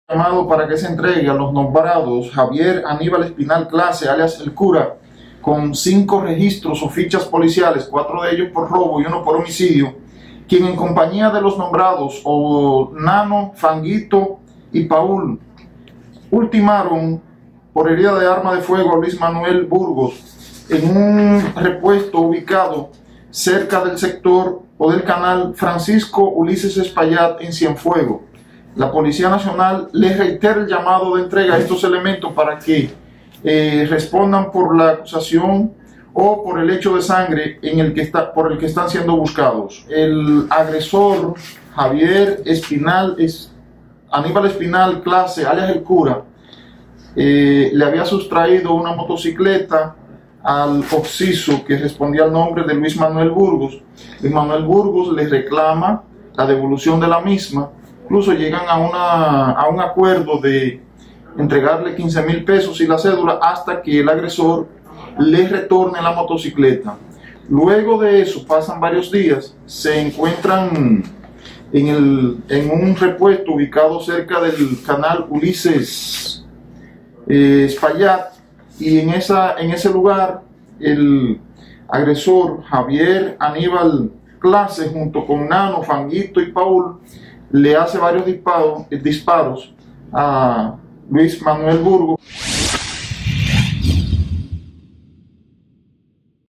Llamado para que se entregue a los nombrados Javier Aníbal Espinal Clase, alias El Cura, con 5 registros o fichas policiales, 4 de ellos por robo y 1 por homicidio, quien en compañía de los nombrados Nano, Fanguito y Paul ultimaron por herida de arma de fuego a Luis Manuel Burgos en un repuesto ubicado cerca del sector o del canal Francisco Ulises Espaillat en Cienfuegos. La Policía Nacional les reitera el llamado de entrega a estos elementos para que respondan por la acusación o por el hecho de sangre por el que están siendo buscados. El agresor Aníbal Espinal Clase, alias El Cura, le había sustraído una motocicleta al occiso que respondía al nombre de Luis Manuel Burgos. Luis Manuel Burgos le reclama la devolución de la misma. Incluso llegan a un acuerdo de entregarle 15,000 pesos y la cédula hasta que el agresor le retorne la motocicleta. Luego de eso pasan varios días, se encuentran en un repuesto ubicado cerca del canal Ulises Espaillat, y en ese lugar el agresor Javier Aníbal Clase junto con Nano, Fanguito y Paul le hace varios disparos a Luis Manuel Burgos.